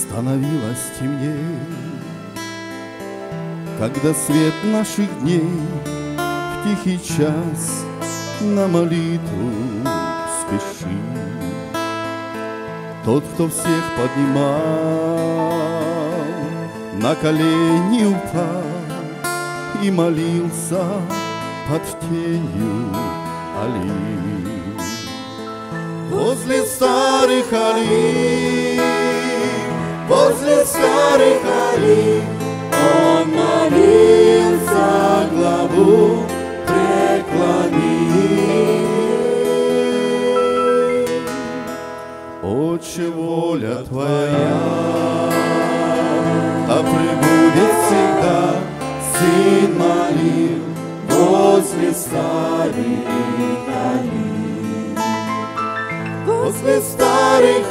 становилось темней, когда свет наших дней в тихий час на молитву спешит. Тот, кто всех поднимал, на колени упал и молился под тенью олив. Возле старых олив, возле старых олив он молился, главу преклонив. Отче, воля Твоя, да пребудет всегда, Сын молил возле старых олив. Возле старых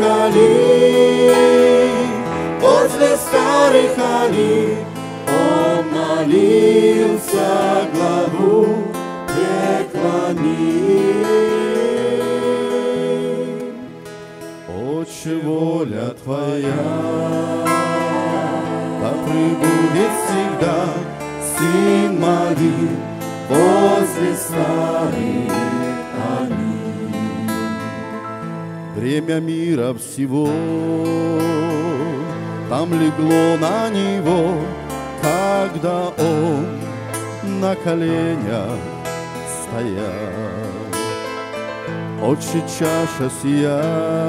олив, возле старых олив он молился, главу преклонив. Отче, воля Твоя, да пребудет всегда, Сын молил возле старых олив. Бремя мира всего там легло на него, когда он на коленях стоял. Отче, чаша сия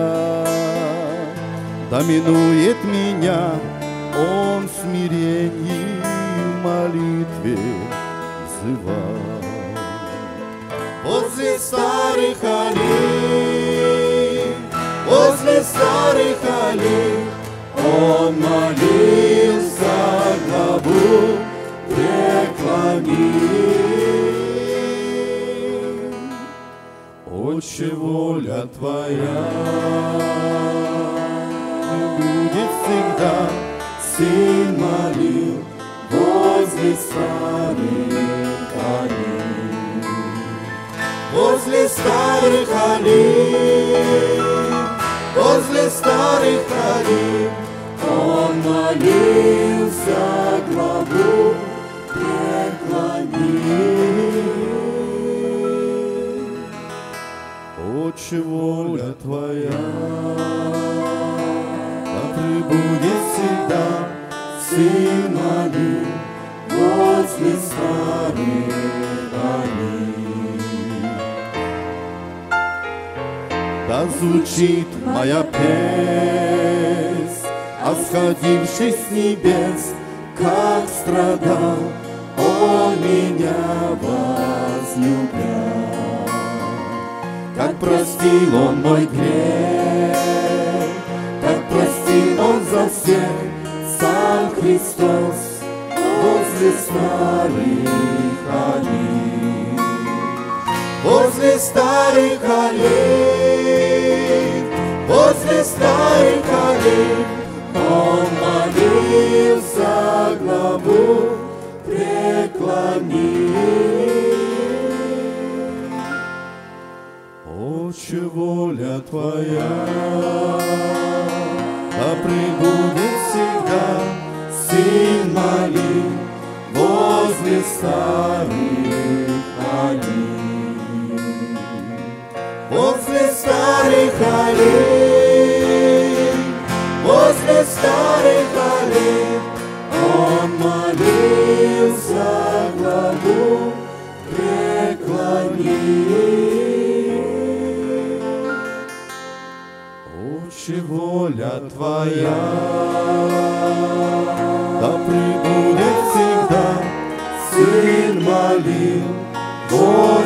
доминует меня, он смиренье в молитве взывал. Возле старых олив, возле старых олив он молился, главу преклонив. Отче, воля Твоя, будет всегда, Сын молил возле старых олив. Возле старых олив, возле старых олив он молился, главу преклонив. Отче, воля Твоя, да пребудет всегда, Сын молил возле старых олив. Да звучит моя песнь, осходивший с небес, как страдал он меня возлюбя. Как простил он мой грех, как простил он за всех, сам Христос возле старых олив. Возле старых олив, возле старых олив он молился, главу преклонив. Отче, воля Твоя, да пребудет всегда, Сын молил возле старых олив. Возле старых олив, возле старых олив он молился, главу преклонив. Отче, воля Твоя, да пребудет всегда, Сын молил